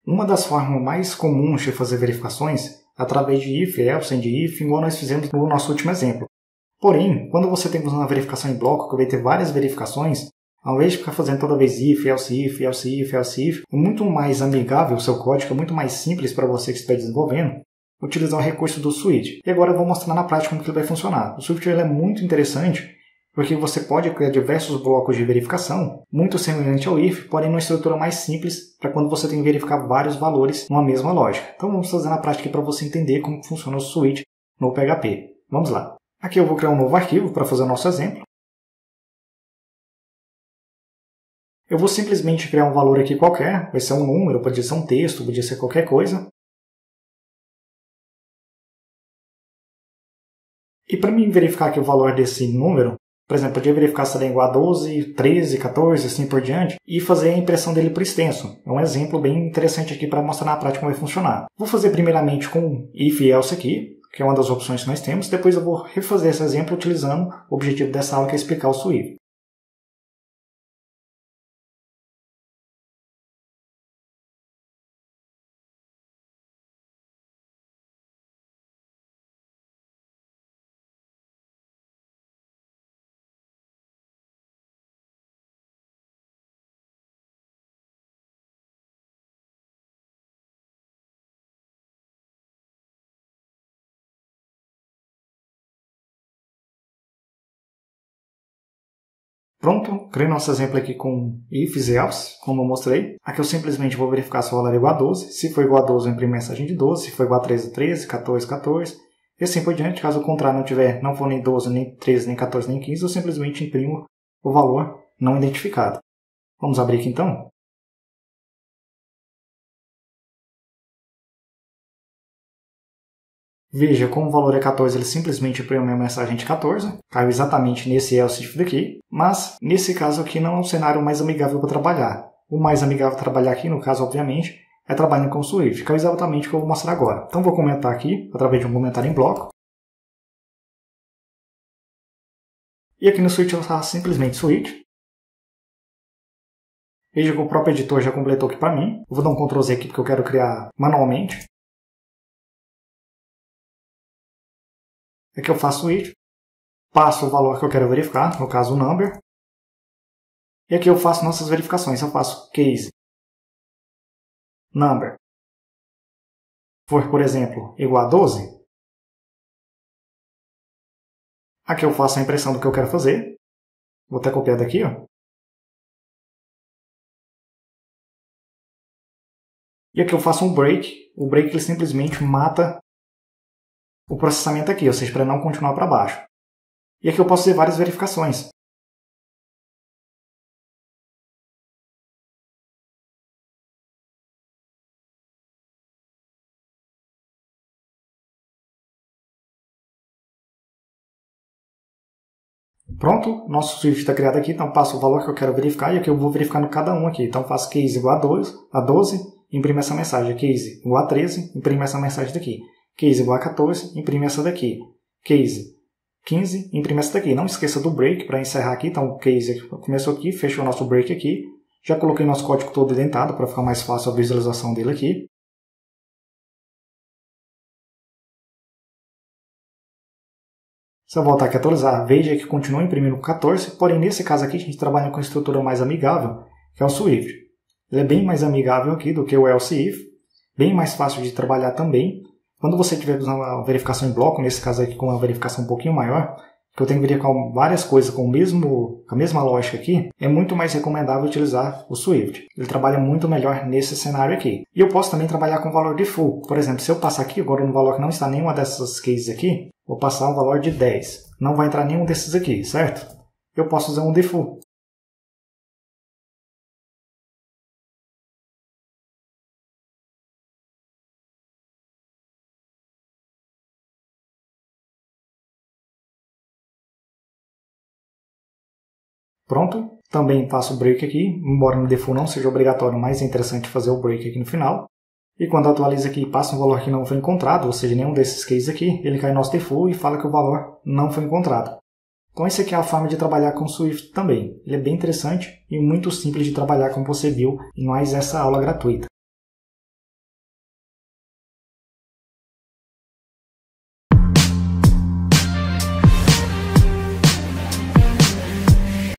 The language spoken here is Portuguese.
Uma das formas mais comuns de fazer verificações é através de if, else, and if, igual nós fizemos no nosso último exemplo. Porém, quando você tem uma verificação em bloco, que vai ter várias verificações, ao invés de ficar fazendo toda vez if, else if, else if, else if, é muito mais amigável o seu código, é muito mais simples para você que está desenvolvendo, utilizar o recurso do switch. E agora eu vou mostrar na prática como que ele vai funcionar. O switch ele é muito interessante, porque você pode criar diversos blocos de verificação, muito semelhante ao if, porém numa estrutura mais simples, para quando você tem que verificar vários valores numa mesma lógica. Então vamos fazer na prática para você entender como funciona o switch no PHP. Vamos lá. Aqui eu vou criar um novo arquivo para fazer o nosso exemplo. Eu vou simplesmente criar um valor aqui qualquer, vai ser um número, pode ser um texto, pode ser qualquer coisa. E para mim verificar aqui o valor desse número, por exemplo, podia verificar se ele é igual a 12, 13, 14, assim por diante, e fazer a impressão dele por extenso. É um exemplo bem interessante aqui para mostrar na prática como vai funcionar. Vou fazer primeiramente com if e else aqui, que é uma das opções que nós temos. Depois eu vou refazer esse exemplo utilizando o objetivo dessa aula, que é explicar o Swift. Pronto, criei nosso exemplo aqui com ifs e else, como eu mostrei. Aqui eu simplesmente vou verificar se o valor é igual a 12. Se for igual a 12, eu imprimo mensagem de 12. Se for igual a 13, 13, 14, 14. E assim por diante. Caso o contrário não for nem 12, nem 13, nem 14, nem 15, eu simplesmente imprimo o valor não identificado. Vamos abrir aqui então. Veja, como o valor é 14, ele simplesmente imprime a mensagem de 14. Caiu exatamente nesse else daqui. Mas, nesse caso aqui, não é um cenário mais amigável para trabalhar. O mais amigável para trabalhar aqui, no caso, obviamente, é trabalhando com o Swift. Caiu exatamente o que eu vou mostrar agora. Então, vou comentar aqui, através de um comentário em bloco. E aqui no Switch eu faço simplesmente Switch. Veja que o próprio editor já completou aqui para mim. Eu vou dar um Ctrl Z aqui porque eu quero criar manualmente. Aqui eu faço Switch. Passo o valor que eu quero verificar, no caso o number. E aqui eu faço nossas verificações. Eu faço case number for, por exemplo, igual a 12. Aqui eu faço a impressão do que eu quero fazer. Vou até copiar daqui, ó. E aqui eu faço um break. O break ele simplesmente mata o processamento aqui, ou seja, para não continuar para baixo. E aqui eu posso fazer várias verificações. Pronto, nosso Swift está criado aqui, então passo o valor que eu quero verificar e aqui eu vou verificando cada um aqui. Então faço case igual a 12, imprime essa mensagem. Case igual a 13, imprime essa mensagem daqui. Case igual a 14, imprime essa daqui. Case 15, imprime essa daqui. Não esqueça do break para encerrar aqui. Então o case começou aqui, fechou o nosso break aqui. Já coloquei nosso código todo indentado para ficar mais fácil a visualização dele aqui. Se eu voltar aqui a atualizar, veja que continua imprimindo 14, porém nesse caso aqui a gente trabalha com a estrutura mais amigável, que é o Swift. Ele é bem mais amigável aqui do que o else if, bem mais fácil de trabalhar também. Quando você tiver usando a verificação em bloco, nesse caso aqui com uma verificação um pouquinho maior, que eu tenho que verificar várias coisas com a mesma lógica aqui, é muito mais recomendável utilizar o Swift. Ele trabalha muito melhor nesse cenário aqui. E eu posso também trabalhar com valor default. Por exemplo, se eu passar aqui agora no valor que não está nenhuma dessas cases aqui, vou passar um valor de 10. Não vai entrar nenhum desses aqui, certo? Eu posso usar um default. Pronto, também faço o break aqui, embora no default não seja obrigatório, mas é interessante fazer o break aqui no final. E quando atualiza aqui e passa um valor que não foi encontrado, ou seja, nenhum desses cases aqui, ele cai no nosso default e fala que o valor não foi encontrado. Então essa aqui é a forma de trabalhar com o Swift também. Ele é bem interessante e muito simples de trabalhar, como você viu em mais essa aula gratuita.